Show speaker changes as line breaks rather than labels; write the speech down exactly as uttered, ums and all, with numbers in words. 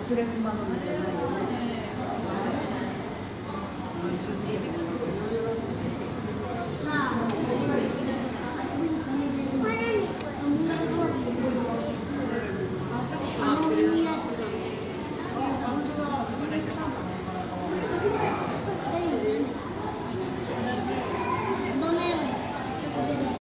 フレフマ飲みじゃないよね。